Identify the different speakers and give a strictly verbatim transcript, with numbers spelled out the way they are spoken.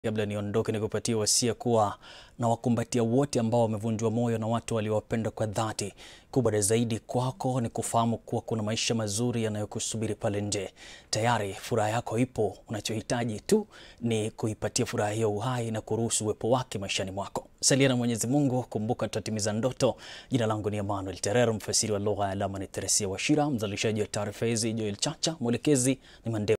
Speaker 1: Kabla niondoke nikupatie wasia kuwa na wakumbatia wote ambao wamevunjwa moyo na watu waliowapenda kwa dhati. Kubwa zaidi kwako ni kufahamu kuwa kuna maisha mazuri yanayokusubiri pale nje. Tayari furaha yako ipo, unachohitaji tu ni kuipatia furaha hiyo uhai na kuruhusu uwepo wake maishani mwako. Salia na Mwenyezi Mungu, kumbuka tutatimiza ndoto. Jina langu ni Terer, mfasiri wa lugha ya alama ni Teresia Washira, mzalishaji wa taarifa hizi Joel Chacha, mwelekezi ni Mande